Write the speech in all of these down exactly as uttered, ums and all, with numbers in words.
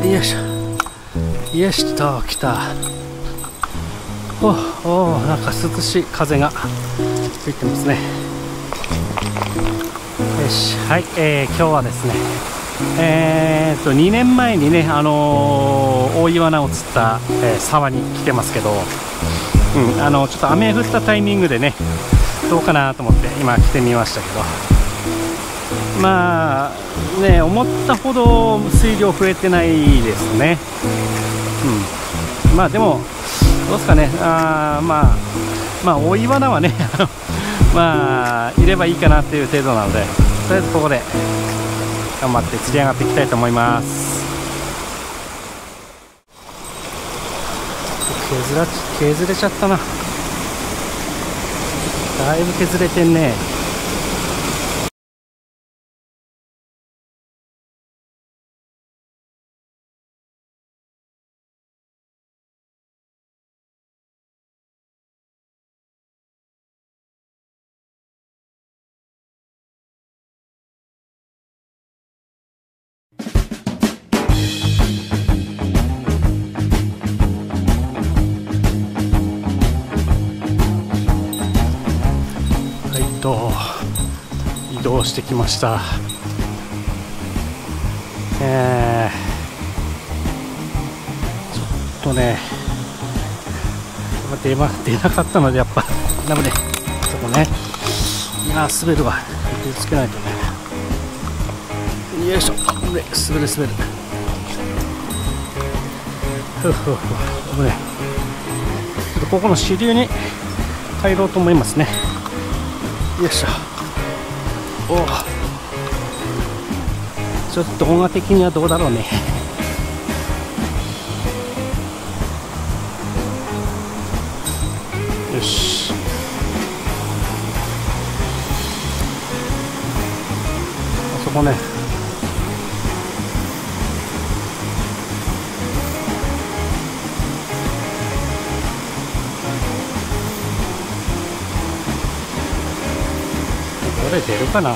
よいしょよしと来た。おお、なんか涼しい風が吹いてますね。よし、はい、えー、今日はですね、えー、とにねんまえにね、あのー、大イワナを釣った、えー、沢に来てますけど、うん、あのちょっと雨降ったタイミングでね、どうかなと思って今来てみましたけど、まあね、思ったほど水量増えてないですね。うん、まあでもどうですかね、あまあまあ大イワナはねまあいればいいかなっていう程度なので、とりあえずここで頑張って釣り上がっていきたいと思います。削ら削れちゃったな。だいぶ削れてんね。と移動してきました。えー、ちょっとね出, ま出なかったのでやっぱダメね。そこね、いや滑るわ、気をつけないとね。よいしょ、滑る滑る滑る。ふふふ、危ね。ちょっとここの支流に入ろうと思いますね。よいしょ。おお、ちょっと動画的にはどうだろうね。よし、あそこね、これ出るかな。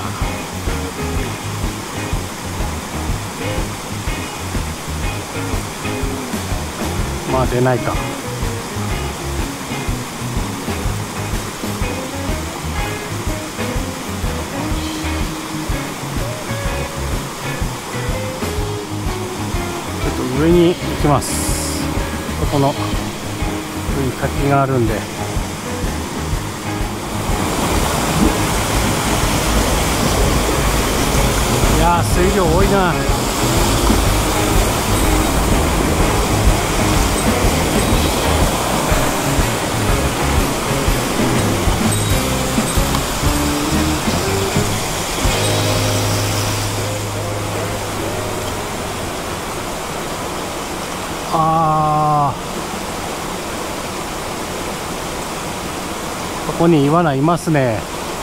まあ出ないか。ちょっと上に行きます。ここの上に滝があるんで。いやー、水量多いな。あー、ここにイワナいますね。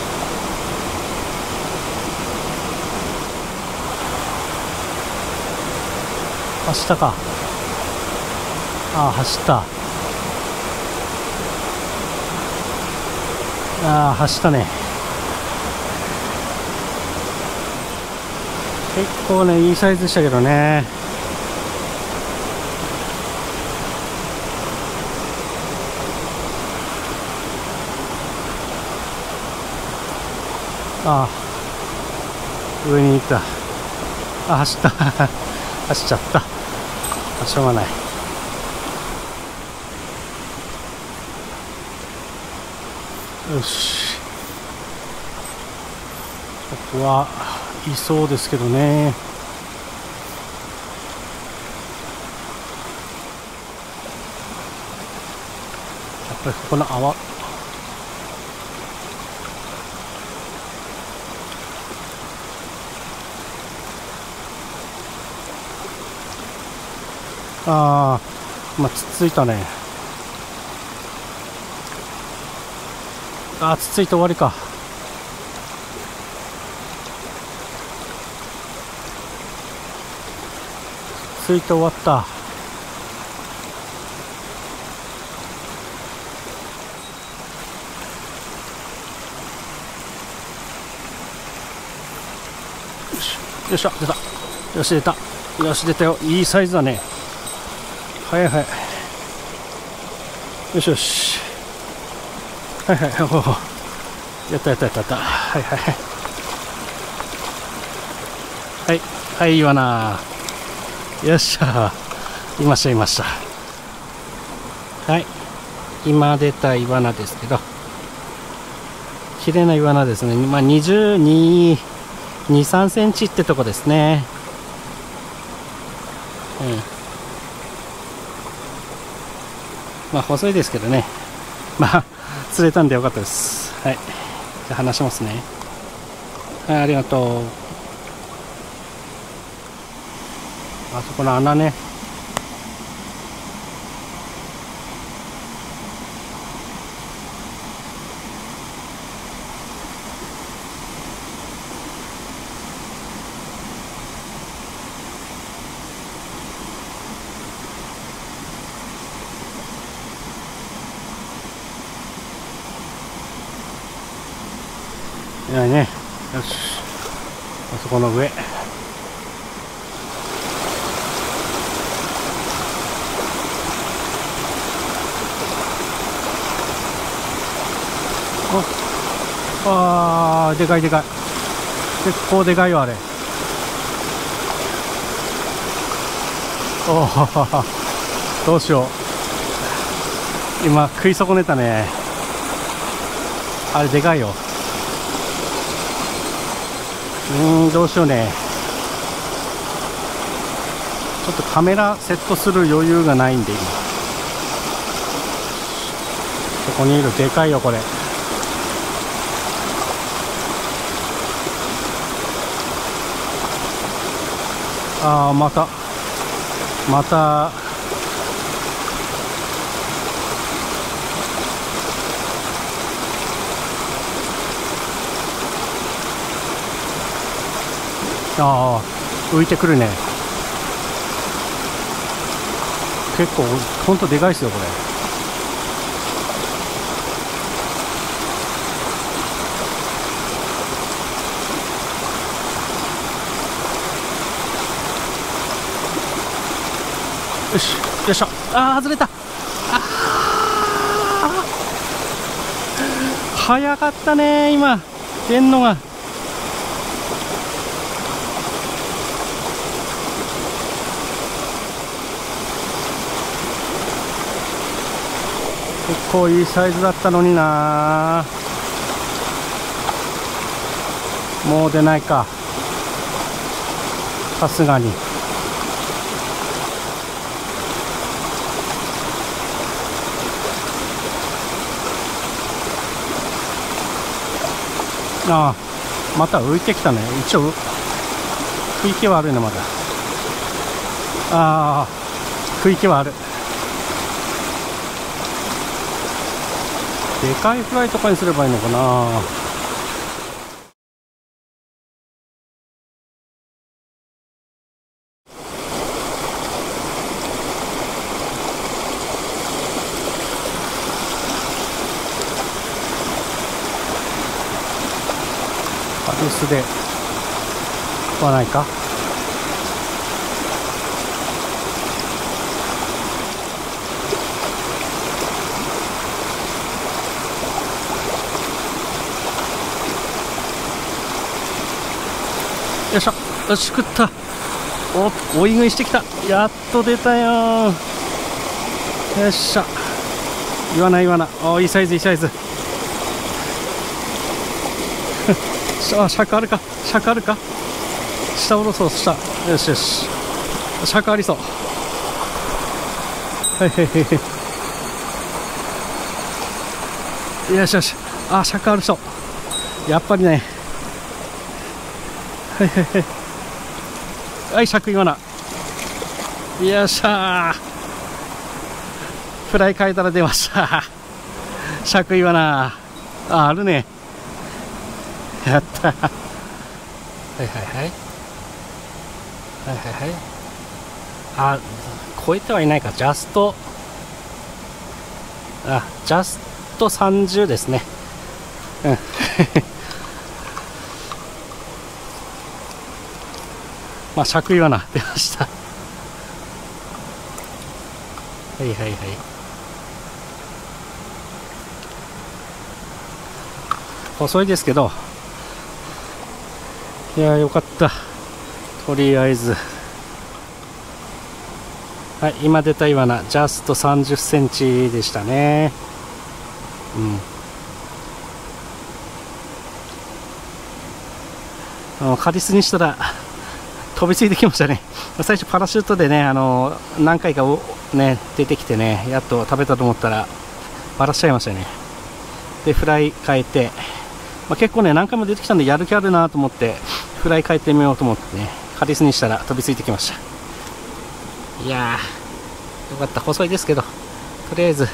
走ったか。ああ、走った。ああ、走ったね。結構ね、いいサイズでしたけどね。ああ、上に行った。あ、走った走っちゃった。しょうがない。よし、ここはいそうですけどね。やっぱりここの泡、ああ、まあつっついたね。ああ、つっついて終わりか。つっついて終わった。よし、よっしゃ、出た。よし、出た。 よし、出たよ。いいサイズだね。はいはい。よしよし。はいはい。おお、やったやったやったやった。はいはいはい。はい、はい、イワナ。よっしゃ。いましたいました。はい、今出たイワナですけど、綺麗なイワナですね。まあにじゅうに、に、さんセンチってとこですね。うん、まあ細いですけどね。まあ釣れたんでよかったです。はい、じゃあ離しますね。はい、ありがとう。あそこの穴ね。いないね。よし、あそこの上。ああ、でかいでかい。結構でかいよあれ。おお、どうしよう。今食い損ねたね。あれでかいよ。うーん、どうしようね。ちょっとカメラセットする余裕がないんで今。そこにいる。でかいよこれ。ああ、またまたああ、浮いてくるね。結構ほんとでかいっすよこれ。よし、よいしょ。ああ、外れた。ああ、早かったね今出んのが。結構いいサイズだったのにな。もう出ないか、さすがに。ああ、また浮いてきたね。一応食い気はあるねまだ。ああ、食い気はある。でかいフライとかにすればいいのかな。軽スではないか。よいしょ、よし、食った。お、追い食いしてきた。やっと出たよ。よっしゃ。言わない言わない。お、いいサイズいいサイズ。あ、尺あるか、尺あるか。下下ろそう、下。よしよし。尺ありそう。はいはいはい。よしよし。あ、尺ある人。やっぱりね。はいはいはい。はい、尺言わな。よっしゃー。フライ変えたら出ました。尺言わな。あ、あるね。やった。はいはいはい。はいはいはい。あ、超えてはいないか。ジャスト。あ、ジャストさんじゅうですね。うん。 まあ尺イワナ出ました。はいはいはい。細いですけど、いやーよかった。とりあえず、はい、今出たイワナジャストさんじゅっセンチでしたね。うん、あのカリスにしたら飛びついてきましたね。最初パラシュートでね、あの何回かね出てきてね、やっと食べたと思ったらバラしちゃいましたね。でフライ変えて、まあ、結構ね何回も出てきたんでやる気あるなと思ってフライ変えてみようと思ってね、カリスにしたら飛びついてきました。いやーよかった。細いですけどとりあえず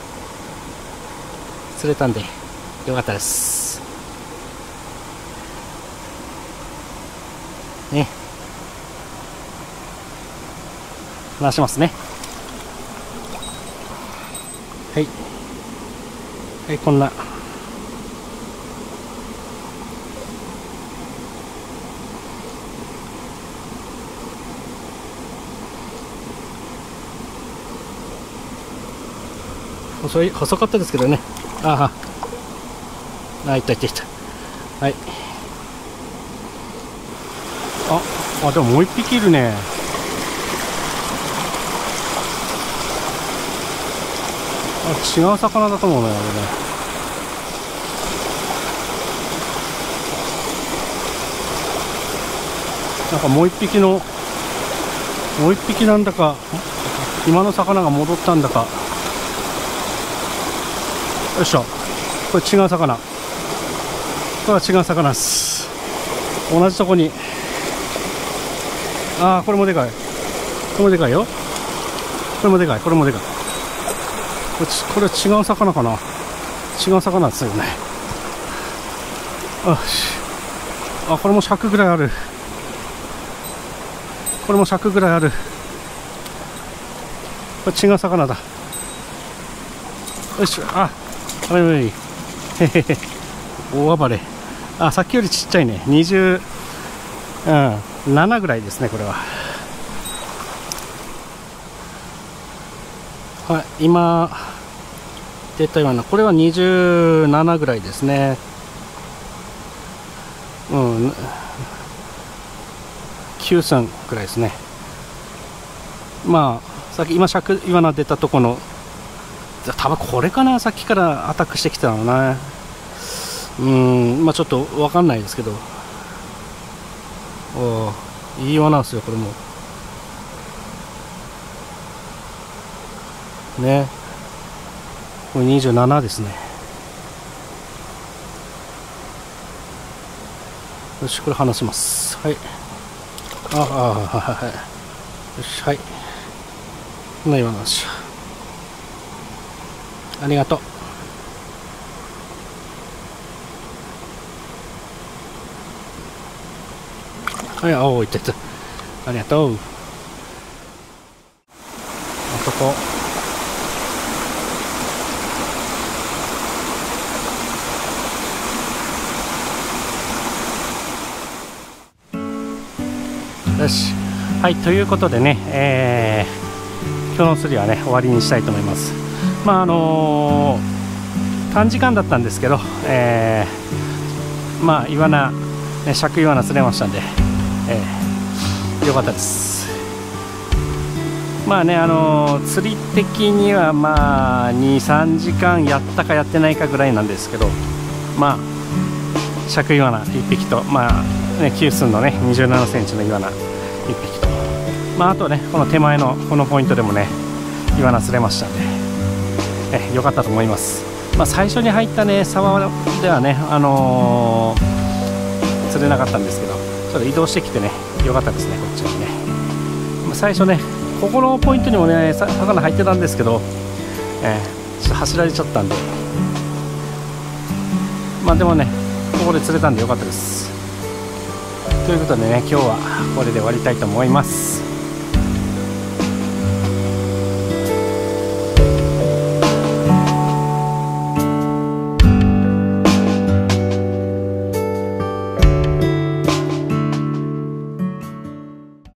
釣れたんでよかったですね。離しますね。はいはい、こんな細い細かったですけどね。ああ、あ、いったいったいった。はい。あ、あ、でももう一匹いるね。あ、違う魚だと思うね、あれね。なんかもう一匹の、もう一匹なんだか、今の魚が戻ったんだか。よいしょ、これ違う魚、これは違う魚です。同じとこに、ああこれもでかい、これもでかいよ、これもでかい、これもでかい、これ、これ違う魚かな、違う魚ですよね。よし、あ、これも尺ぐらいある、これも尺ぐらいある、これ違う魚だ。よし、あ、はい、へへへ、大暴れ。あ、さっきよりちっちゃいね。にじゅうななぐらいですね、これは。はい、今出たような、これはにじゅうななぐらいですね。うん、きゅうさんぐらいですね。まあ、さっき今、尺イワナ出たとこの、多分これかな、さっきからアタックしてきたのね。うーん、まあちょっと分かんないですけど、おー、いい罠ですよ、これも。ね、これにじゅうななですね。よし、これ離します。はい。ああ、はい。よし、はい。こんな今のし。ありがとう。はい、おお、いったいった。ありがとう。あそこ。よし。はい、ということでね、えー、今日の釣りはね、終わりにしたいと思います。まああのー、短時間だったんですけど、えー、まあイワナ、ね、尺イワナ釣れましたんで、えー、よかったです。まあね、あのー、釣り的にはまあにさんじかんやったかやってないかぐらいなんですけど、まあ尺イワナいっぴきと、まあね、キュースンのねにじゅうななセンチのイワナいっぴきと、まああとね、この手前のこのポイントでもねイワナ釣れましたんで、え良かったと思います。まあ、最初に入ったね沢ではね、あのー、釣れなかったんですけど、ちょっと移動してきてね良かったですね、こっちにね。まあ、最初ねここのポイントにもね魚入ってたんですけど、えー、ちょっと走られちゃったんで、まあでもねここで釣れたんで良かったです。ということでね、今日はこれで終わりたいと思います。